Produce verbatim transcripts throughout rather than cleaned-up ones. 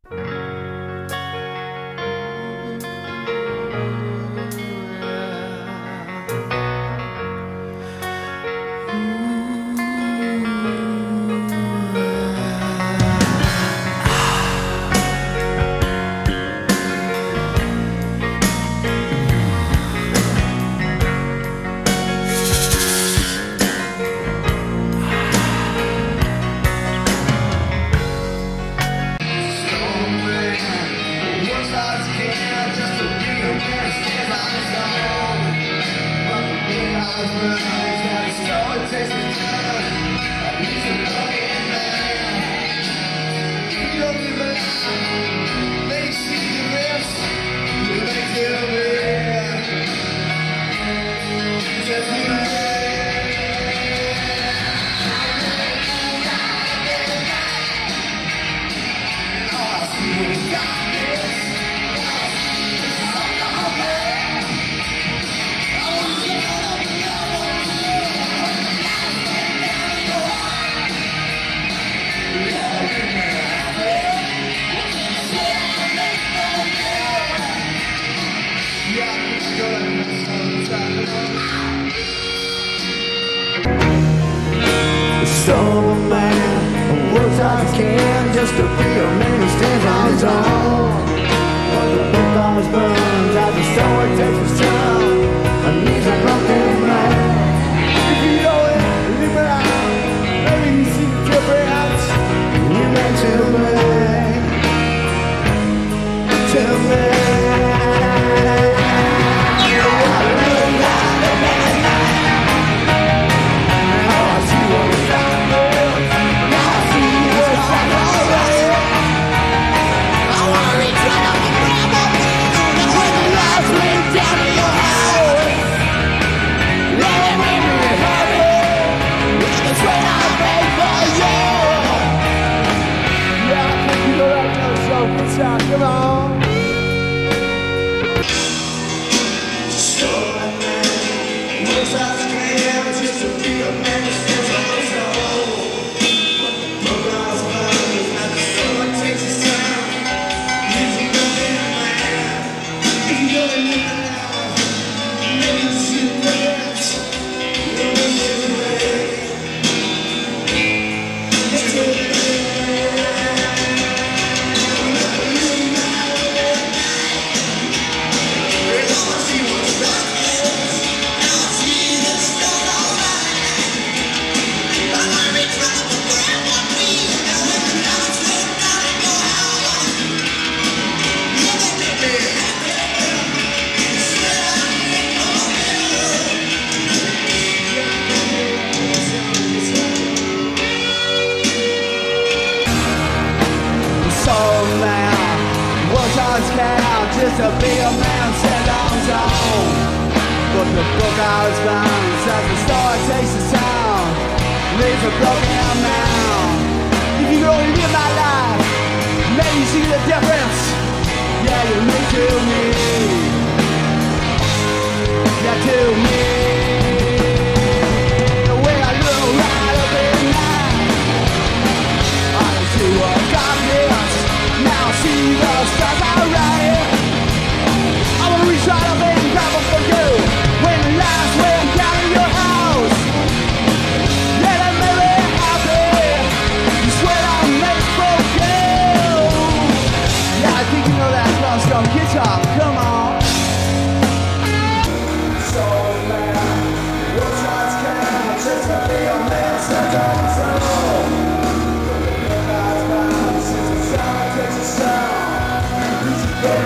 Soul man works as he can just to be a man who stands on his own. But the book always burns as the story takes its turn, and he's a broken man. If you know it, leave it out. Maybe you see the difference. You meant to me, to me. Come on. So a man works as he can just to be a man who stands on his own. Broken hearts burns and the sun takes its time. He's a broken man. If you don't live now, maybe you see the difference. You're missing away. It's too late. Just to be a man set on his own. But the book always bounds as the story takes its town, leaves a broken man. If you go and live my life, maybe you see the difference. Yeah, you mean to me. Yeah, to me. The way I look right up in night, I can see what God is. Now I see the stars are right. I wanna reach right up and grab them for you. When the lights went down in your house, yeah, that made me happy. You swear I made it for you. Yeah, I think you know that cross go guitar. Come on. So man, your shots can just to be a man set on his own. But the eyes bound since the sun takes a sound.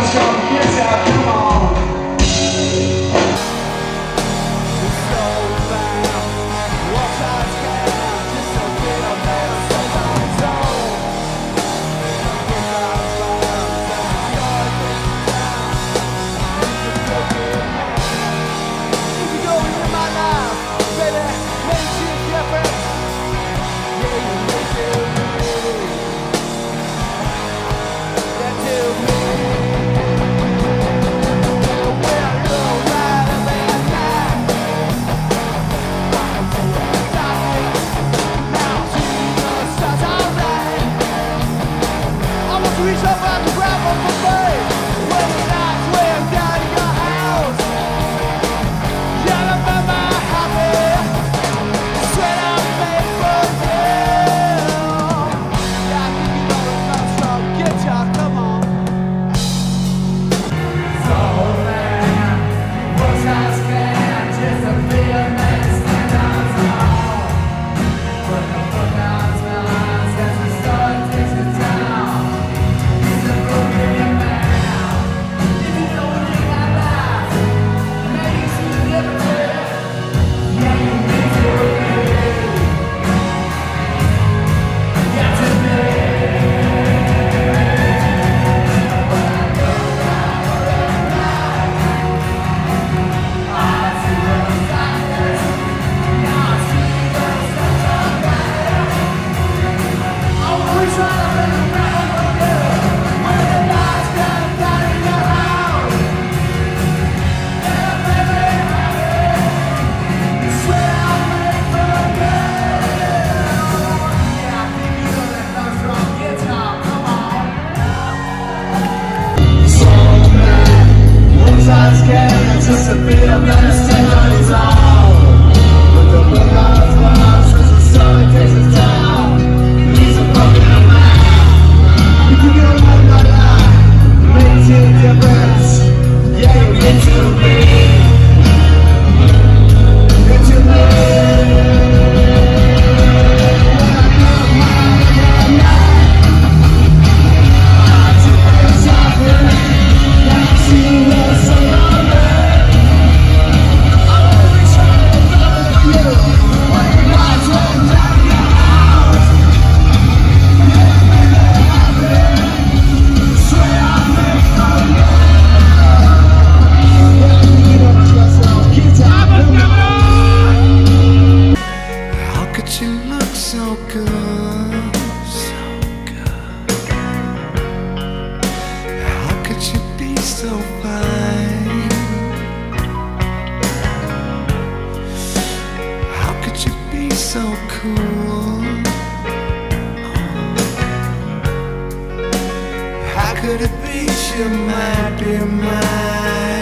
Could it be she might be mine?